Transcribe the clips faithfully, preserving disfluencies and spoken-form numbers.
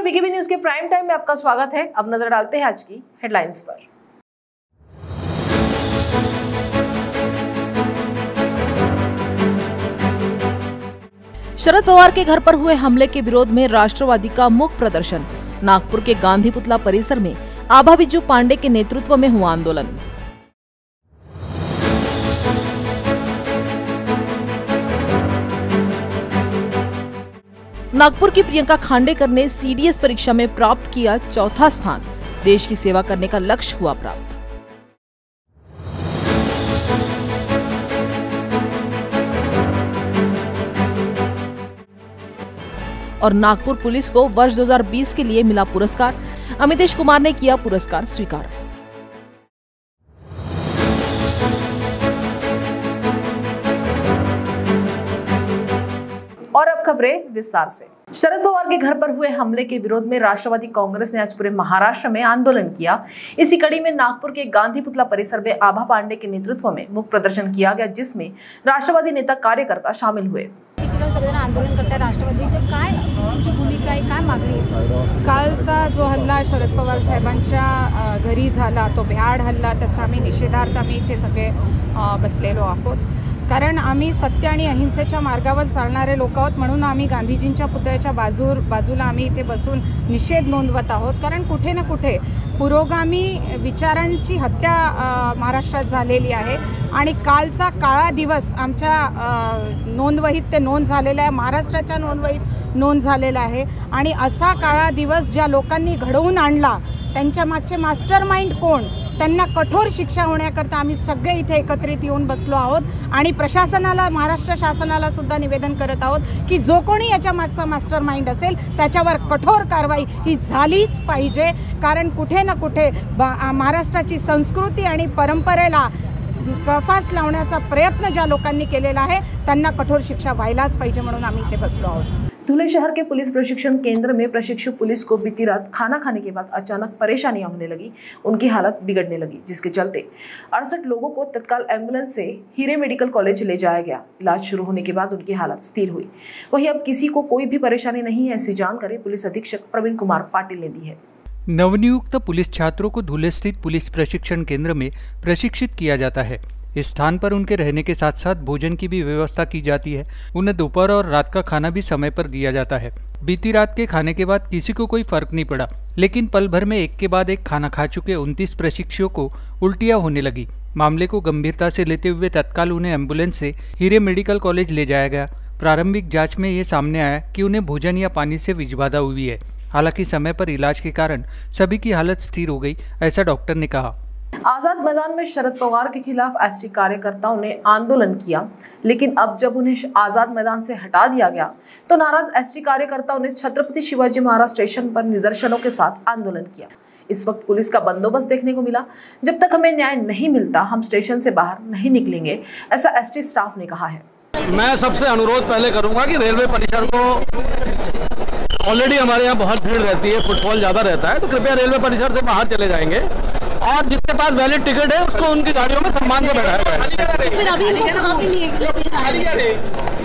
BKB news के prime time में आपका स्वागत है। अब नजर डालते हैं आज की हेडलाइंस पर। शरद पवार के घर पर हुए हमले के विरोध में राष्ट्रवादी का मूक प्रदर्शन। नागपुर के गांधी पुतला परिसर में आभा बिजू पांडे के नेतृत्व में हुआ आंदोलन। नागपुर की प्रियंका खांडेकर ने सीडीएस परीक्षा में प्राप्त किया चौथा स्थान। देश की सेवा करने का लक्ष्य हुआ प्राप्त। और नागपुर पुलिस को वर्ष दो हज़ार बीस के लिए मिला पुरस्कार। अमितेश कुमार ने किया पुरस्कार स्वीकार। और अब खबरें विस्तार से। शरद पवार के घर पर हुए हमले के विरोध में राष्ट्रवादी कांग्रेस ने आज पूरे महाराष्ट्र में आंदोलन किया। इसी कड़ी में नागपुर के गांधी पुतला परिसर में आभा पांडे के नेतृत्व में मूक प्रदर्शन किया गया, जिसमें राष्ट्रवादी नेता कार्यकर्ता शामिल हुए। आंदोलन करता राष्ट्रवादीचं काय तुमची भूमिका आहे, काय मागणी आहे? कालचा जो हल्ला शरद पवार साहेबांच्या घरी झाला, तो भ्याड हल्ला, त्याचा आम्ही निषेधार्थ आम्ही इथे सगळे बसलेलो आहोत। कारण आम्ही सत्य आणि अहिंसेच्या मार्गावर चालणारे लोक आहोत, म्हणून आम्ही गांधीजींच्या पुतळ्याच्या बाजूर बाजूला आम्ही इथे बसून निषेध नोंदवत आहोत। कारण कुठे ना कुठे पुरोगामी विचारांची हत्या महाराष्ट्रात झालेली आहे आणि कालचा काळा दिवस आमच्या नोंदवहीत ते नोंद झालेला आहे, महाराष्ट्राच्या नोंदवहीत नोंद झालेला आहे। आणि असा काळा दिवस ज्या लोकांनी घडवून आणला त्यांच्या मागचे मास्टरमाइंड कोण, त्यांना कठोर शिक्षा होण्याकरता आम्ही सगळे इथे एकत्रित येऊन बसलो आहोत। आणि प्रशासनाला, महाराष्ट्र शासनाला सुद्धा निवेदन करत आहोत की जो कोणी याच्या मागचा मास्टरमाइंड असेल त्याच्यावर कठोर कारवाई ही झालीच पाहिजे। कारण कुठे ना कुठे महाराष्ट्राची संस्कृती आणि परंपरेला कफास लावण्याचा प्रयत्न ज्या लोकांनी केलेला आहे त्यांना कठोर शिक्षा व्हायलाच पाहिजे, म्हणून आम्ही इथे बसलो आहोत। धुले शहर के पुलिस प्रशिक्षण केंद्र में प्रशिक्षु पुलिस को बीती रात खाना खाने के बाद अचानक परेशानियां होने लगी। उनकी हालत बिगड़ने लगी, जिसके चलते अड़सठ लोगों को तत्काल एम्बुलेंस से हीरे मेडिकल कॉलेज ले जाया गया। इलाज शुरू होने के बाद उनकी हालत स्थिर हुई। वहीं अब किसी को कोई भी परेशानी नहीं है, ऐसी जानकारी पुलिस अधीक्षक प्रवीण कुमार पाटिल ने दी है। नवनियुक्त पुलिस छात्रों को धुले स्थित पुलिस प्रशिक्षण केंद्र में प्रशिक्षित किया जाता है। इस स्थान पर उनके रहने के साथ साथ भोजन की भी व्यवस्था की जाती है। उन्हें दोपहर और रात का खाना भी समय पर दिया जाता है। बीती रात के खाने के बाद किसी को कोई फर्क नहीं पड़ा, लेकिन पल भर में एक के बाद एक खाना खा चुके उनतीस प्रशिक्षुओं को उल्टियां होने लगी। मामले को गंभीरता से लेते हुए तत्काल उन्हें एम्बुलेंस से हीरे मेडिकल कॉलेज ले जाया गया। प्रारंभिक जाँच में ये सामने आया कि उन्हें भोजन या पानी से विषबाधा हुई है। हालांकि समय पर इलाज के कारण सभी की हालत स्थिर हो गई, ऐसा डॉक्टर ने कहा। आजाद मैदान में शरद पवार के खिलाफ एसटी कार्यकर्ताओं ने आंदोलन किया, लेकिन अब जब उन्हें आजाद मैदान से हटा दिया गया तो नाराज एसटी कार्यकर्ताओं ने छत्रपति शिवाजी महाराज स्टेशन पर निदर्शनों के साथ आंदोलन किया। इस वक्त पुलिस का बंदोबस्त देखने को मिला। जब तक हमें न्याय नहीं मिलता हम स्टेशन से बाहर नहीं निकलेंगे, ऐसा एसटी स्टाफ ने कहा है। मैं सबसे अनुरोध पहले करूंगा कि रेलवे परिसर को, ऑलरेडी हमारे यहाँ बहुत भीड़ रहती है, फुटफॉल ज्यादा रहता है, तो कृपया रेलवे परिसर से बाहर चले जाएंगे और जिसके पास वैलिड टिकट है उसको उनकी गाड़ियों में सम्मान से बैठाया जाए। फिर अभी इनको कहाँ पे लेके जा रहे हैं?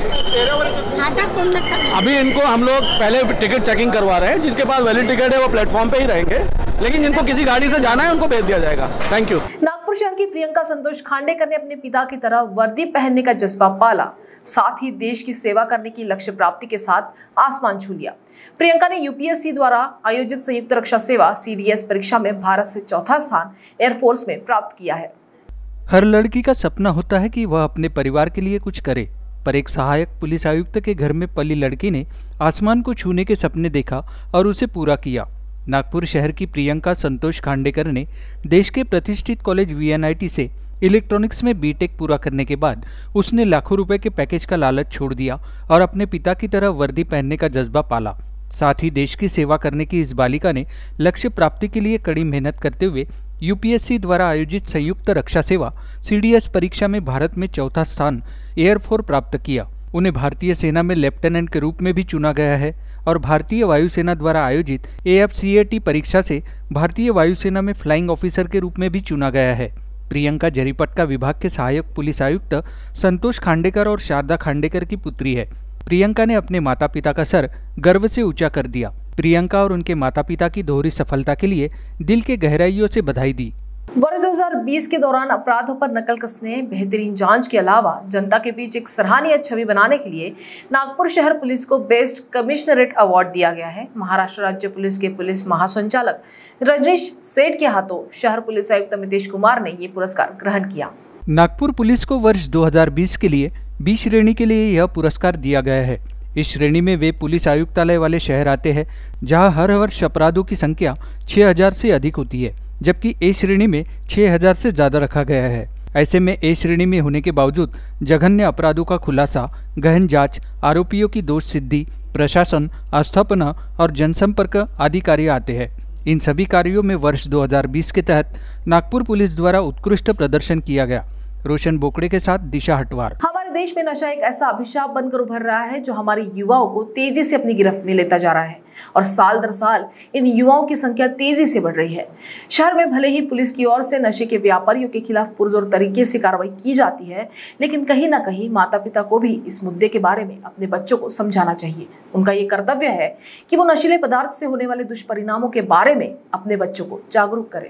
अभी इनको हम लोग पहले टिकट चेकिंग करवा रहे हैं। जिनके पास वैलिड टिकट है वो प्लेटफॉर्म पे ही रहेंगे, लेकिन जिनको किसी गाड़ी से जाना है उनको भेज दिया जाएगा। Thank you. नागपुर शहर की प्रियंका संतोष खांडेकर ने अपने पिता की तरह वर्दी पहनने का जज्बा पाला, साथ ही देश की सेवा करने की लक्ष्य प्राप्ति के साथ आसमान छू लिया। प्रियंका ने यूपीएससी द्वारा आयोजित संयुक्त रक्षा सेवा सीडीएस परीक्षा में भारत से चौथा स्थान एयरफोर्स में प्राप्त किया है। हर लड़की का सपना होता है कि वह अपने परिवार के लिए कुछ करे, पर एक सहायक पुलिस आयुक्त के घर में पली लड़की ने आसमान को छूने के सपने देखा और उसे पूरा किया। नागपुर शहर की प्रियंका संतोष खांडेकर ने देश के प्रतिष्ठित कॉलेज वीएनआईटी से इलेक्ट्रॉनिक्स में बीटेक पूरा करने के बाद उसने लाखों रुपए के पैकेज का लालच छोड़ दिया और अपने पिता की तरह वर्दी पहनने का जज्बा पाला। साथ ही देश की सेवा करने की इस बालिका ने लक्ष्य प्राप्ति के लिए कड़ी मेहनत करते हुए यूपीएससी द्वारा आयोजित संयुक्त रक्षा सेवा सीडीएस परीक्षा में भारत में चौथा स्थान एयरफोर्स प्राप्त किया। उन्हें भारतीय सेना में लेफ्टिनेंट के रूप में भी चुना गया है और भारतीय वायुसेना द्वारा आयोजित एएफसीएटी परीक्षा से भारतीय वायुसेना में फ्लाइंग ऑफिसर के रूप में भी चुना गया है। प्रियंका जरीपटका विभाग के सहायक पुलिस आयुक्त संतोष खांडेकर और शारदा खांडेकर की पुत्री है। प्रियंका ने अपने माता पिता का सर गर्व से ऊंचा कर दिया। प्रियंका और उनके माता पिता की दोहरी सफलता के लिए दिल के गहराइयों से बधाई दी। वर्ष दो हज़ार बीस के दौरान अपराधों पर नकल कसने, बेहतरीन जांच के अलावा जनता के बीच एक सराहनीय छवि बनाने के लिए नागपुर शहर पुलिस को बेस्ट कमिश्नरेट अवार्ड दिया गया है। महाराष्ट्र राज्य पुलिस के पुलिस महासंचालक रजनीश सेठ के हाथों शहर पुलिस आयुक्त अमितेश कुमार ने ये पुरस्कार ग्रहण किया। नागपुर पुलिस को वर्ष दो हज़ार बीस के लिए बी श्रेणी के लिए यह पुरस्कार दिया गया है। इस श्रेणी में वे पुलिस आयुक्तालय वाले शहर आते हैं जहां हर वर्ष अपराधों की संख्या छह हज़ार से अधिक होती है, जबकि ए श्रेणी में छह हज़ार से ज़्यादा रखा गया है। ऐसे में ए श्रेणी में होने के बावजूद जघन्य अपराधों का खुलासा, गहन जांच, आरोपियों की दोष सिद्धि, प्रशासन, आस्थापना और जनसंपर्क आदि कार्य आते हैं। इन सभी कार्यों में वर्ष दो हज़ार बीस के तहत नागपुर पुलिस द्वारा उत्कृष्ट प्रदर्शन किया गया। रोशन बोकड़े के साथ दिशा हटवार। हमारे देश में नशा एक ऐसा अभिशाप बनकर उभर रहा है जो हमारे युवाओं को तेजी से अपनी गिरफ्त में लेता जा रहा है और साल दर साल इन युवाओं की संख्या तेजी से बढ़ रही है। शहर में भले ही पुलिस की ओर से नशे के व्यापारियों के खिलाफ पुरजोर तरीके से कार्रवाई की जाती है, लेकिन कहीं ना कहीं माता पिता को भी इस मुद्दे के बारे में अपने बच्चों को समझाना चाहिए। उनका ये कर्तव्य है कि वो नशीले पदार्थ से होने वाले दुष्परिणामों के बारे में अपने बच्चों को जागरूक करें।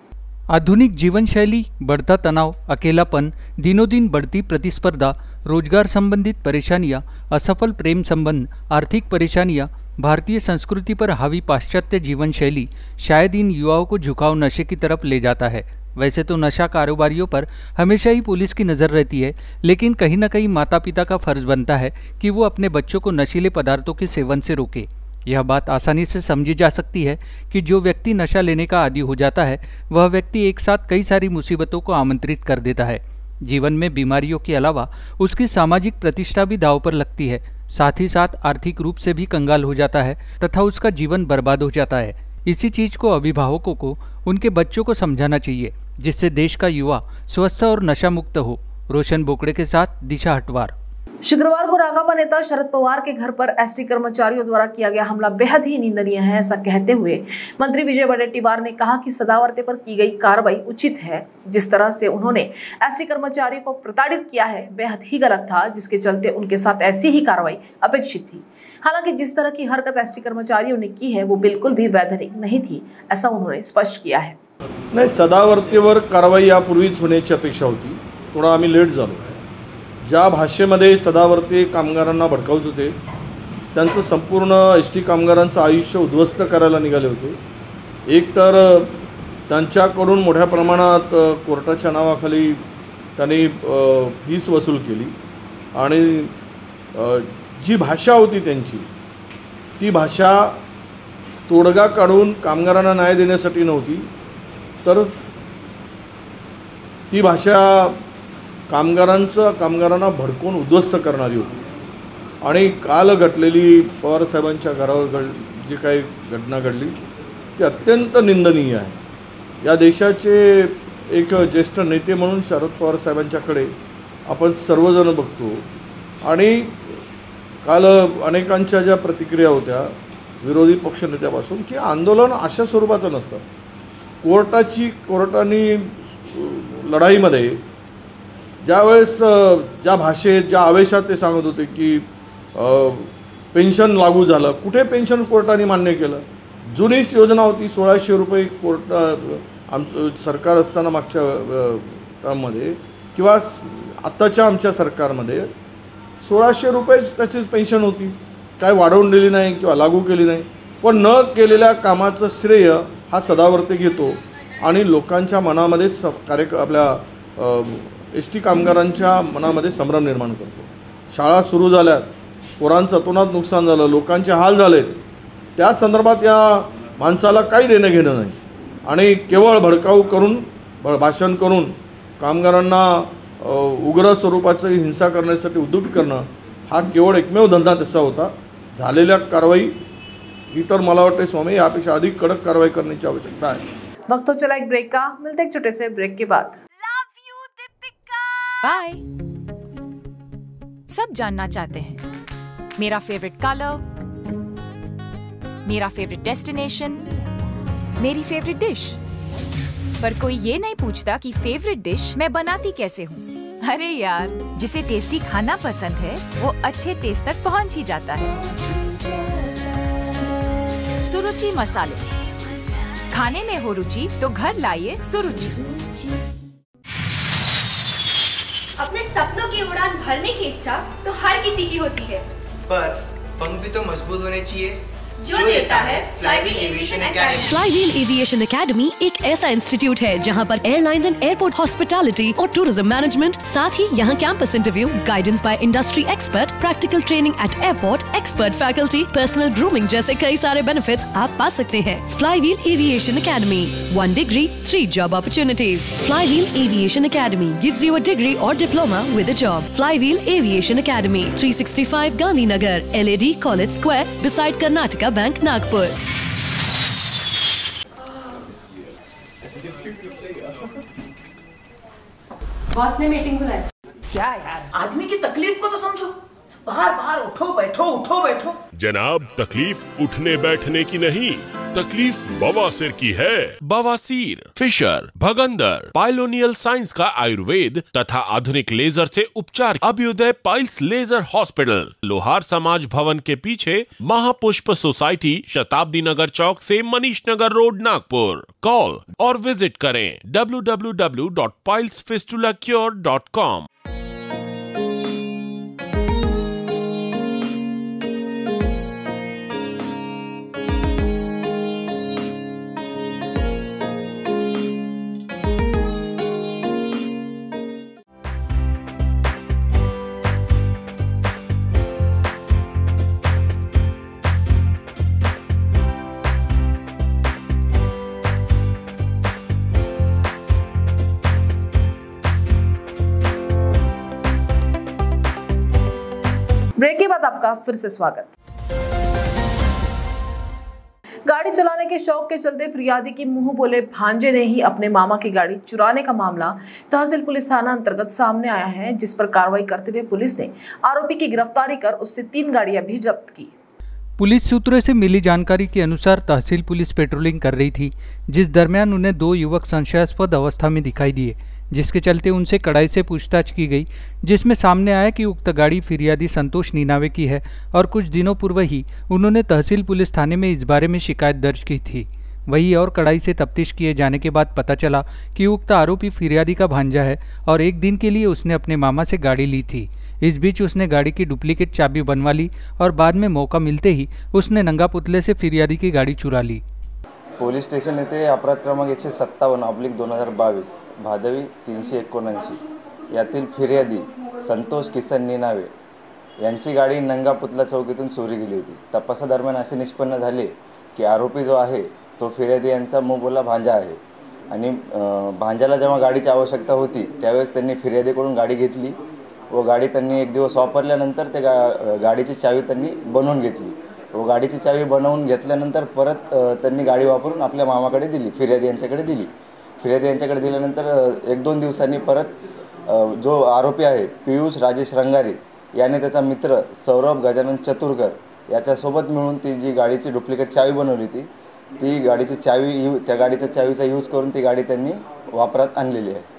आधुनिक जीवन शैली, बढ़ता तनाव, अकेलापन, दिनों दिन बढ़ती प्रतिस्पर्धा, रोजगार संबंधित परेशानियां, असफल प्रेम संबंध, आर्थिक परेशानियां, भारतीय संस्कृति पर हावी पाश्चात्य जीवन शैली शायद इन युवाओं को झुकाव नशे की तरफ ले जाता है। वैसे तो नशा कारोबारियों पर हमेशा ही पुलिस की नज़र रहती है, लेकिन कहीं ना कहीं माता पिता का फर्ज बनता है कि वो अपने बच्चों को नशीले पदार्थों के सेवन से रोके। यह बात आसानी से समझी जा सकती है कि जो व्यक्ति नशा लेने का आदी हो जाता है वह व्यक्ति एक साथ कई सारी मुसीबतों को आमंत्रित कर देता है। जीवन में बीमारियों के अलावा उसकी सामाजिक प्रतिष्ठा भी दांव पर लगती है, साथ ही साथ आर्थिक रूप से भी कंगाल हो जाता है तथा उसका जीवन बर्बाद हो जाता है। इसी चीज को अभिभावकों को उनके बच्चों को समझाना चाहिए, जिससे देश का युवा स्वस्थ और नशा मुक्त हो। रोशन बोकड़े के साथ दिशा हटवार। शुक्रवार को राकांपा नेता शरद पवार के घर पर एसटी कर्मचारियों द्वारा किया गया हमला बेहद ही निंदनीय है। ऐसा कहते हुए मंत्री विजय वडेट्टीवार ने कहा कि सदावर्ते पर की गई कार्रवाई उचित है। जिस तरह से उन्होंने एसटी कर्मचारियों को प्रताड़ित किया है बेहद ही गलत था, जिसके चलते उनके साथ ऐसी ही कार्रवाई अपेक्षित थी। हालांकि जिस तरह की हरकत एसटी कर्मचारियों ने की है वो बिल्कुल भी वैधानिक नहीं थी, ऐसा उन्होंने स्पष्ट किया है। नहीं, सदावर्तेवर कारवाई यापूर्वीच होण्याची अपेक्षा होती, थोडा आम्ही लेट झालो। ज्या भाषेमध्ये सदावर्ते कामगारांना भडकावत होते, त्यांचं संपूर्ण एस टी कामगारांचं आयुष्य उद्ध्वस्त करायला निघाले होते। एक तर त्यांच्याकडून मोठ्या प्रमाणात कोर्टाच्या नावाखाली त्यांनी फीस वसूल केली आणि जी भाषा होती त्यांची ती भाषा तोडगा काढून कामगारांना न्याय देण्यासाठी नव्हती, तर ती भाषा कामगारांचं कामगारांना भडकवून उद्ध्वस्त करणारी होती। आणि काल घडलेली पवार साहेबांच्या घरावर घड जी काही घटना घडली ती अत्यंत निंदनीय आहे। या देशाचे एक ज्येष्ठ नेते म्हणून शरद पवार साहेबांच्याकडे आपण सर्वजण बघतो आणि काल अनेकांच्या ज्या प्रतिक्रिया होत्या विरोधी पक्षनेत्यापासून की आंदोलन अशा स्वरूपाचं नसतं। कोर्टाची कोर्टाने लढाईमध्ये ज्यावेळेस ज्या भाषेत ज्या आवेशात ते सांगत होते की पेन्शन लागू झालं, कुठे पेन्शन कोर्टाने मान्य केलं? जुनीच योजना होती सोळाशे रुपये कोर्ट आमचं सरकार असताना मागच्या टर्ममध्ये किंवा आत्ताच्या आमच्या सरकारमध्ये सोळाशे रुपये त्याचीच पेन्शन होती, काय वाढवून दिली नाही किंवा लागू केली नाही। पण न केलेल्या कामाचं श्रेय हा सदावर्ते घेतो आणि लोकांच्या मनामध्ये स कार्य आपल्या एस टी कामगारांच्या मनामध्ये संभ्रम निर्माण करतो। शाळा सुरू झाल्यात, पोरांचं अतोनात नुकसान झालं, लोकांचे हाल झालेत, त्या संदर्भात या माणसाला काही देणं घेणं नाही आणि केवळ भडकाऊ करून भाषण करून कामगारांना उग्र स्वरूपाची हिंसा करण्यासाठी उद्युक्त करणं हा केवळ एकमेव धंदा त्याचा होता। झालेल्या कारवाई ही तर मला वाटते स्वामी यापेक्षा अधिक कडक कारवाई करण्याची आवश्यकता है। वक्त हो चला एक ब्रेक का, मिलते एक छोटे से ब्रेक के बाद। बाय। सब जानना चाहते हैं मेरा फेवरेट कलर, मेरा फेवरेट डेस्टिनेशन, मेरी फेवरेट डिश, पर कोई ये नहीं पूछता कि फेवरेट डिश मैं बनाती कैसे हूँ। अरे यार, जिसे टेस्टी खाना पसंद है वो अच्छे टेस्ट तक पहुँच ही जाता है। सुरुचि मसाले। खाने में हो रुचि तो घर लाइए सुरुचि। अपने सपनों की उड़ान भरने की इच्छा तो हर किसी की होती है, पर पंख भी तो मजबूत होने चाहिए, जो देता है Flywheel Aviation Academy. Flywheel Aviation Academy एक ऐसा इंस्टीट्यूट है जहां पर एयरलाइंस एंड एयरपोर्ट हॉस्पिटैलिटी और टूरिज्म मैनेजमेंट, साथ ही यहां campus interview, guidance by industry expert, practical training at airport, expert faculty, personal grooming जैसे कई सारे बेनिफिट्स आप पा सकते हैं। Flywheel Aviation Academy, one degree, three job opportunities. Flywheel Aviation Academy gives you a degree और diploma with a job. Flywheel Aviation academy, three sixty five Gandhinagar, L A D college square, beside Karnataka bank, Nagpur. Boss ने meeting बुलाई। क्या यार, आदमी की तकलीफ को तो समझो। बाहर बाहर उठो बैठो उठो बैठो। जनाब, तकलीफ उठने बैठने की नहीं, तकलीफ बवासीर की है। बवासीर, फिशर, भगंदर, पाइलोनियल साइंस का आयुर्वेद तथा आधुनिक लेजर से उपचार। अभ्युदय पाइल्स लेजर हॉस्पिटल, लोहार समाज भवन के पीछे, महापुष्प सोसाइटी, शताब्दी नगर चौक से मनीष नगर रोड, नागपुर। कॉल और विजिट करें W W W dot piles fistula cure dot com. Break के बाद आपका फिर से स्वागत। गाड़ी चलाने के शौक के चलते फिरियादी की मुंह बोले भांजे ने ही अपने मामा की गाड़ी चुराने का मामला तहसील पुलिस थाना अंतर्गत सामने आया है, जिस पर कार्रवाई करते हुए पुलिस ने आरोपी की गिरफ्तारी कर उससे तीन गाड़ियां भी जब्त की। पुलिस सूत्रों से मिली जानकारी के अनुसार तहसील पुलिस पेट्रोलिंग कर रही थी, जिस दरमियान उन्हें दो युवक संशयास्पद अवस्था में दिखाई दिए, जिसके चलते उनसे कड़ाई से पूछताछ की गई, जिसमें सामने आया कि उक्त गाड़ी फिरियादी संतोष नीनावे की है और कुछ दिनों पूर्व ही उन्होंने तहसील पुलिस थाने में इस बारे में शिकायत दर्ज की थी। वही और कड़ाई से तफ्तीश किए जाने के बाद पता चला कि उक्त आरोपी फिरियादी का भांजा है और एक दिन के लिए उसने अपने मामा से गाड़ी ली थी। इस बीच उसने गाड़ी की डुप्लीकेट चाबी बनवा ली और बाद में मौका मिलते ही उसने नंगा पुतले से फिरियादी की गाड़ी चुरा ली। पोलीस स्टेशन येथे अपराध क्रमांक एकशे सत्तावन्न ऑब्लिक दोन हजार बावीस भादवी तीनशे एकोणऐंशी यातील फिर्यादी संतोष किसन नीनावे यांची गाडी नंगा पुतला चौकीतून चोरी गेली होती। तपासादरम्यान असे निष्पन्न झाले की आरोपी जो आहे तो फिर्यादी यांचा मोबोला भांजा आहे आणि भांजाला जेव्हा गाडीची आवश्यकता होती त्यावेळेस त्यांनी फिर्यादीकडून गाडी घेतली व गाडी त्यांनी एक दिवस वापरल्यानंतर ते गा गाडीची चावी त्यांनी बनवून घेतली व गाडीची चावी बनवून घेतल्यानंतर परत त्यांनी गाडी वापरून आपल्या मामाकडे दिली, फिर्यादी यांच्याकडे दिली। फिर्यादी यांच्याकडे दिल्यानंतर एक दोन दिवसांनी परत जो आरोपी आहे पियुष राजेश रंगारी याने त्याचा मित्र सौरभ गजानन चतुरकर याच्यासोबत मिळून ती जी गाडीची डुप्लिकेट चावी बनवली ती ती गाडीची चावी त्या गाडीच्या चावीचा यूज करून ती गाडी त्यांनी वापरात आणलेली आहे।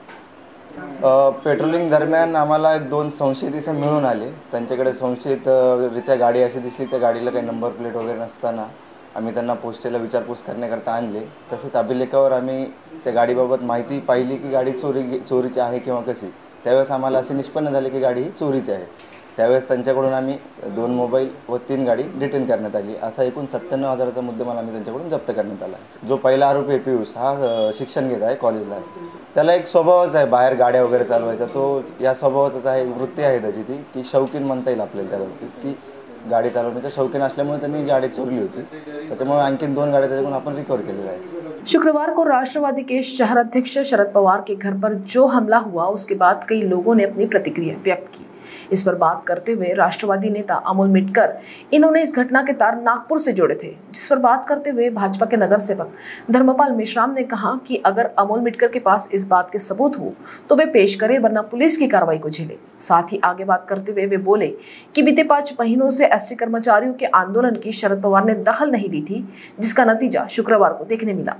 पेट्रोलिंग दरम्यान आम्हाला एक दोन संशयित इसम मिळून आले, त्यांच्याकडे संशयितरित्या गाडी अशी दिसली, त्या गाडीला काही नंबर प्लेट वगैरे नसताना आम्ही त्यांना पोस्टेला विचारपूस करण्याकरता आणले। तसेच अभिलेखावर आम्ही त्या गाडीबाबत माहिती पाहिली की गाडी चोरी चोरीची आहे किंवा कशी, त्यावेळेस आम्हाला असे निष्पन्न झाले की गाडी ही चोरीची आहे। त्यावेळेस त्यांच्याकडून आम्ही दोन मोबाईल व तीन गाडी डिटेन करण्यात आली। असा एकूण सत्त्याण्णव हजाराचा मुद्देमाल आम्ही त्यांच्याकडून जप्त करण्यात आला। जो पहिला आरोपी आहे पियुष हा शिक्षण घेत आहे कॉलेजला आहे, त्याला एक स्वभावच आहे बाहेर गाड्या वगैरे चालवायचा, तो या स्वभावाचाच आहे, वृत्ती आहे त्याची ती की शौकीन म्हणता येईल आपल्याला त्या बाबतीत की गाडी चालवण्याच्या शौकीन असल्यामुळे त्यांनी गाडी चोरली होती, त्याच्यामुळे आणखीन दोन गाड्या त्याच्याकडून आपण रिकवर केलेल्या आहे। शुक्रवार को राष्ट्रवादी के शहर अध्यक्ष शरद पवार के घर पर जो हमला हुआ उसके बाद कई लोगों ने अपनी प्रतिक्रिया व्यक्त की। इस पर बात करते हुए राष्ट्रवादी नेता अमोल मिटकर इन्होंने इस घटना के तार नागपुर से जोड़े थे, जिस पर बात करते हुए भाजपा के नगर सेवक धर्मपाल मेश्राम ने कहा कि अगर अमोल मिटकर के पास इस बात के सबूत हो तो वे पेश करे, वरना पुलिस की कार्रवाई को झेले। साथ ही आगे बात करते हुए वे बोले कि बीते पांच महीनों से एसटी कर्मचारियों के आंदोलन की शरद पवार ने दखल नहीं ली थी, जिसका नतीजा शुक्रवार को देखने मिला।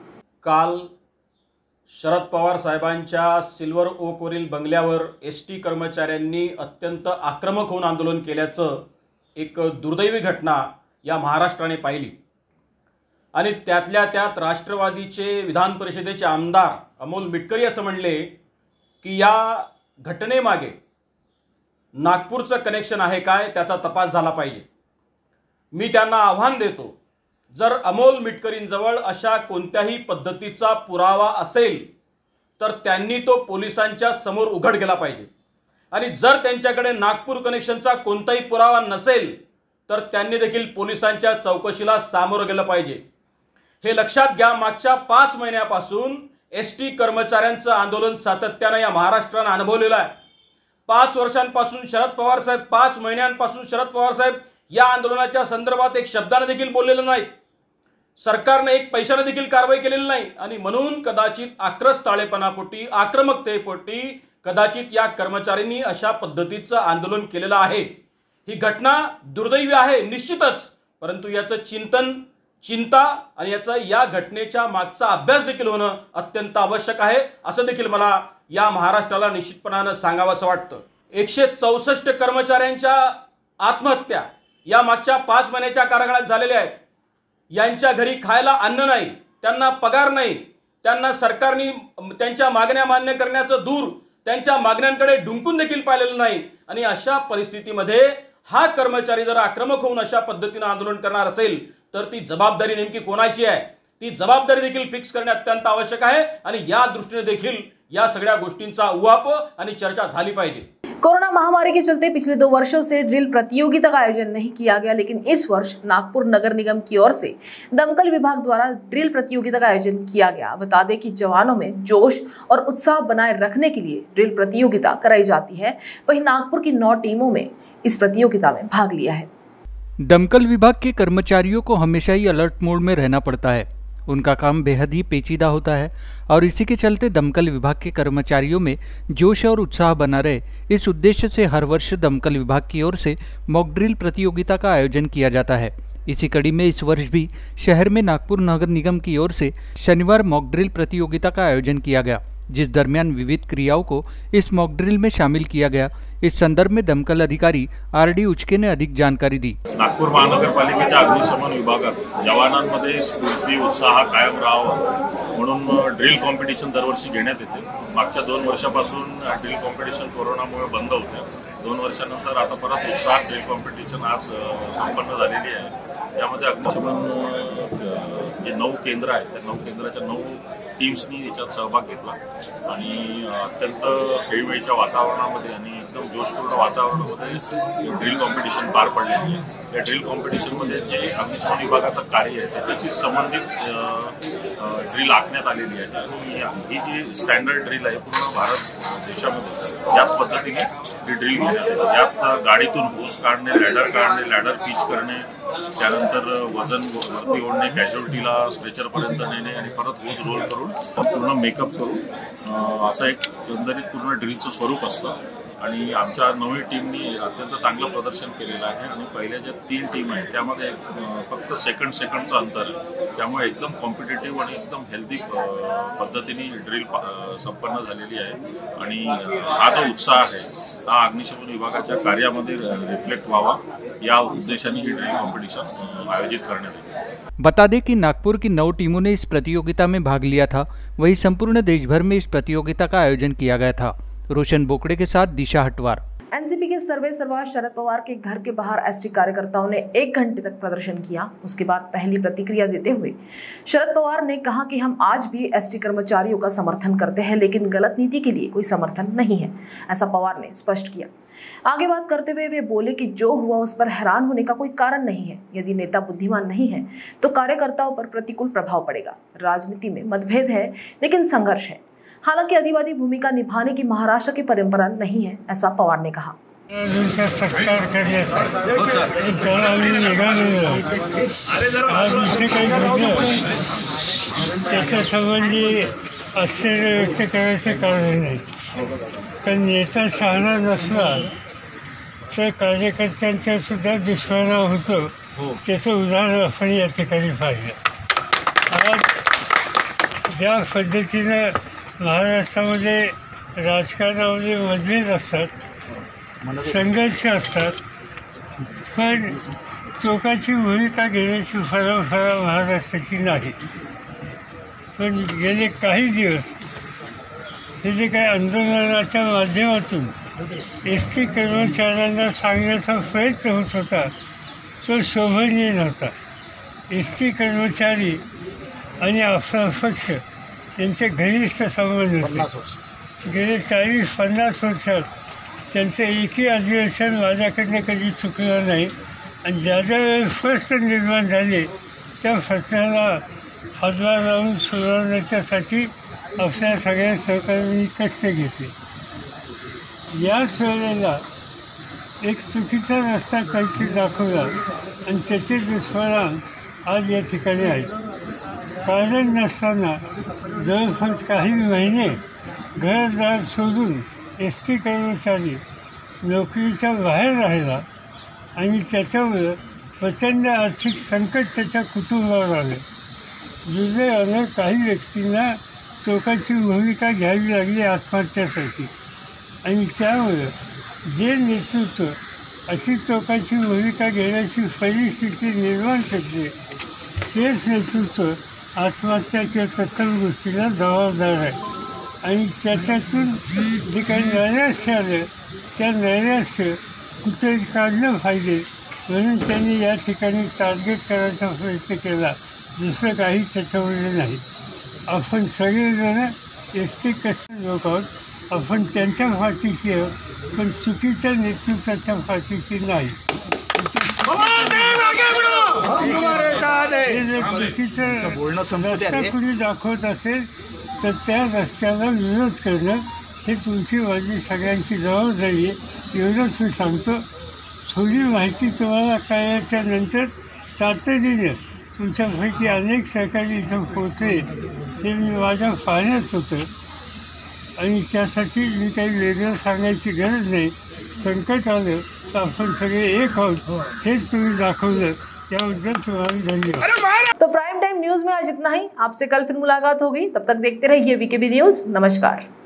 काल शरद पवार साहेबांच्या सिल्वर ओकवरील बंगल्यावर एस टी कर्मचाऱ्यांनी अत्यंत आक्रमक होऊन आंदोलन केल्याचं एक दुर्दैवी घटना या महाराष्ट्राने पाहिली। आणि त्यातल्या त्यात राष्ट्रवादीचे विधान परिषदेचे आमदार अमोल मिटकरी असं म्हणले की या घटनेमागे नागपूरचं कनेक्शन आहे काय त्याचा तपास झाला पाहिजे. मी त्यांना आव्हान देतो, जर अमोल मिटकरींजवळ अशा कोणत्याही पद्धतीचा पुरावा असेल तर त्यांनी तो पोलिसांच्या समोर उघड केला पाहिजे. आणि जर त्यांच्याकडे नागपूर कनेक्शनचा कोणताही पुरावा नसेल तर त्यांनी देखील पोलिसांच्या चौकशीला सामोरं गेलं पाहिजे. हे लक्षात घ्या, मागच्या पाच महिन्यापासून एस टी कर्मचाऱ्यांचं आंदोलन सातत्यानं या महाराष्ट्रानं अनुभवलेलं आहे. पाच वर्षांपासून शरद पवार साहेब पाच महिन्यांपासून शरद पवार साहेब या आंदोलनाच्या संदर्भात एक शब्दाने देखील बोललेलं नाहीत. सरकारने एक पैशाने देखील कारवाई केलेली नाही. आणि म्हणून कदाचित आक्रस्ताळेपणापोटी आक्रमकतेपोटी कदाचित या कर्मचाऱ्यांनी अशा पद्धतीचं आंदोलन केलेलं आहे. ही घटना दुर्दैवी आहे निश्चितच, परंतु याचं चिंतन चिंता आणि याचा या घटनेच्या मागचा अभ्यास देखील होणं अत्यंत आवश्यक आहे असं देखील मला या महाराष्ट्राला निश्चितपणानं सांगावंसं वाटतं. एकशे चौसष्ट कर्मचाऱ्यांच्या आत्महत्या या मागच्या पाच महिन्याच्या कारागृहात झालेल्या आहेत. यांच्या घरी खायला अन्न नाही, त्यांना पगार नाही, त्यांना सरकारने त्यांच्या मागण्या मान्य करण्याचं दूर त्यांच्या मागण्यांकडे डुंकून देखील पाहिलेलं नाही. आणि अशा परिस्थितीमध्ये हा कर्मचारी जर आक्रमक होऊन अशा पद्धतीनं आंदोलन करणार असेल तर ती जबाबदारी नेमकी कोणाची आहे, ती जबाबदारी देखील फिक्स करणे अत्यंत आवश्यक आहे. आणि या दृष्टीने देखील या सगळ्या गोष्टींचा उहाप आणि चर्चा झाली पाहिजे. कोरोना महामारी के चलते पिछले दो वर्षों से ड्रिल प्रतियोगिता का आयोजन नहीं किया गया, लेकिन इस वर्ष नागपुर नगर निगम की ओर से दमकल विभाग द्वारा ड्रिल प्रतियोगिता का आयोजन किया गया. बता दें कि जवानों में जोश और उत्साह बनाए रखने के लिए ड्रिल प्रतियोगिता कराई जाती है. वहीं नागपुर की नौ टीमों में इस प्रतियोगिता में भाग लिया है. दमकल विभाग के कर्मचारियों को हमेशा ही अलर्ट मोड में रहना पड़ता है. उनका काम बेहद ही पेचीदा होता है और इसी के चलते दमकल विभाग के कर्मचारियों में जोश और उत्साह बना रहे, इस उद्देश्य से हर वर्ष दमकल विभाग की ओर से मॉक ड्रिल प्रतियोगिता का आयोजन किया जाता है. इसी कड़ी में इस वर्ष भी शहर में नागपुर नगर निगम की ओर से शनिवार मॉक ड्रिल प्रतियोगिता का आयोजन किया गया, जिस दरमियान विविध क्रियाओं को इस मॉक ड्रिल में शामिल किया गया. इस संदर्भ में दमकल अधिकारी आर डी उचके ने अधिक जानकारी दी. नागपूर महानगरपालिकेच्या अग्निशमन विभागात जवानांमध्ये स्फूर्ती उत्साह कायम राहावा म्हणून ड्रिल कॉम्पिटिशन दरवर्षी घेण्यात येते. मागच्या दोन वर्षापासून ड्रिल कॉम्पिटिशन कोरोनामुळे बंद होते. दोन वर्षानंतर आता परत उत्साह ड्रिल कॉम्पिटिशन आज संपन्न झालेली आहे. यामध्ये अग्निशमन जे नऊ केंद्र आहेत त्या नऊ केंद्राच्या नऊ टीम्सनी याच्यात सहभाग घेतला आणि अत्यंत खेळीमेळीच्या वातावरणामध्ये आणि एकदम जोशपूर्ण वातावरणामध्ये ड्रिल कॉम्पिटिशन पार पडलेली आहे. या ड्रिल कॉम्पिटिशनमध्ये जे अग्निशमन विभागाचं कार्य आहे त्याच्याशी संबंधित ड्रिल आखण्यात आलेली आहे. आणि ही जी स्टँडर्ड ड्रिल आहे पूर्ण भारत देशामध्ये याच पद्धतीने ही ड्रिल घेण्यात येते. यात गाडीतून होस काढणे, लॅडर काढणे, लॅडर पिच करणे, त्यानंतर वजन वरती ओढणे, कॅज्युअल्टीला स्ट्रेचरपर्यंत नेणे आणि परत होस रोल करून पूर्ण मेकअप करून असं एक एकंदरीत पूर्ण ड्रिलचं स्वरूप असतं. आणि आमच्या नवी टीमनी अत्यंत चांगलं प्रदर्शन केलेलं आहे. आणि पहिल्या ज्या तीन टीम आहेत त्यामध्ये फक्त सेकंड सेकंडचं अंतर आहे. त्यामुळे एकदम कॉम्पिटेटिव्ह आणि एकदम हेल्दी पद्धतीने ड्रिल संपन्न झालेली आहे. आणि हा जो उत्साह आहे हा अग्निशमन विभागाच्या कार्यामध्ये रिफ्लेक्ट व्हावा या उद्देशाने ही ड्रिल कॉम्पिटिशन आयोजित करण्यात आली. बता दें कि नागपुर की नौ टीमों ने इस प्रतियोगिता में भाग लिया था. वहीं संपूर्ण देश भर में इस प्रतियोगिता का आयोजन किया गया था. रोशन बोकड़े के साथ दिशा हटवार. एनसीपी के सर्वे सर्वा शरद पवार के घर के बाहर एसटी कार्यकर्ताओं ने एक घंटे तक प्रदर्शन किया. उसके बाद पहली प्रतिक्रिया देते हुए शरद पवार ने कहा कि हम आज भी एसटी कर्मचारियों का समर्थन करते हैं, लेकिन गलत नीति के लिए कोई समर्थन नहीं है, ऐसा पवार ने स्पष्ट किया. आगे बात करते हुए वे बोले कि जो हुआ उस पर हैरान होने का कोई कारण नहीं है. यदि नेता बुद्धिमान नहीं है तो कार्यकर्ताओं पर प्रतिकूल प्रभाव पड़ेगा. राजनीति में मतभेद है लेकिन संघर्ष है. हालांकि अधिवादी भूमिका निभाने की महाराष्ट्र की परंपरा नहीं है, ऐसा पवार ने कहा. त्याच्यासंबंधी आश्चर्य व्यक्त करायचे कारण नाही. कारण नेता शहाणा नसला तर कार्यकर्त्यांच्या सुद्धा दुष्परिणाम होतो. त्याचं उदाहरण आपण या ठिकाणी पाहिलं. आज ज्या पद्धतीनं महाराष्ट्रामध्ये राजकारणामध्ये मतभेद असतात, संघर्ष असतात, पण टोकाची भूमिका घेण्याची परंपरा महाराष्ट्राची नाही. पण गेले काही दिवस हे जे काही आंदोलनाच्या माध्यमातून एस टी कर्मचाऱ्यांना सांगण्याचा प्रयत्न होत होता तो शोभनीय नव्हता. एस टी कर्मचारी आणि आपला पक्ष यांचे घनिष्ठ संबंध होते. गेले चाळीस पन्नास वर्षात त्यांचं एकही अधिवेशन माझ्याकडनं कधी चुकलं नाही. आणि ज्या ज्या वेळेस प्रश्न निर्माण झाले त्या प्रश्नाला हातभार लावून सोडवण्याच्यासाठी आपल्या सगळ्या सहकार्यांनी कष्ट घेतले. याच वेळेला एक चुकीचा रस्ता काहीतरी दाखवला आणि त्याचे दुष्परिणाम आज या ठिकाणी आहेत. कारण नसताना जवळपास काही महिने घरदार सोडून एस टी कर्मचारी नोकरीच्या बाहेर राहिला आणि त्याच्यामुळं प्रचंड आर्थिक संकट त्याच्या कुटुंबावर आलं. दुर्दैवानं काही व्यक्तींना टोकाची भूमिका घ्यावी लागली आत्महत्यासाठी. आणि त्यामुळं जे नेतृत्व अशी टोकाची भूमिका घेण्याची परिस्थिती निर्माण करते तेच नेतृत्व आत्महत्या किंवा तत्सम गोष्टीला जबाबदार आहे. आणि त्याच्यातून जे काही नैराश्य आलं त्या नैराश्य कुठे काढलं पाहिजे म्हणून त्यांनी या ठिकाणी टार्गेट करायचा प्रयत्न केला. दुसरं काही त्याच्यामध्ये नाही. आपण सगळेजण एस टी कष्ट लोक आहोत. आपण त्यांच्या पाठीशी आहोत पण चुकीच्या नेतृत्वाच्या पाठीशी नाही. चुकीचं रस्ता कुणी दाखवत असेल तर त्या रस्त्याला विरोध करणं हे तुमची माझी सगळ्यांची जबाबदारी आहे. एवढंच मी सांगतो. थोडी माहिती तुम्हाला कळल्याच्या नंतर तातडीनं तुमच्यापैकी अनेक सहकारी इथं पोचले ते मी माझ्या पाहण्यात होतं. आणि त्यासाठी मी काही वेगळं सांगायची गरज नाही. संकट आलं तर आपण सगळे एक आहोत हेच तुम्ही दाखवलं. याबद्दल तुम्हाला धन्यवाद. तो प्राइम टाइम न्यूज में आज इतना ही. आपसे कल फिर मुलाकात होगी. तब तक देखते रहिए वीकेबी न्यूज. नमस्कार.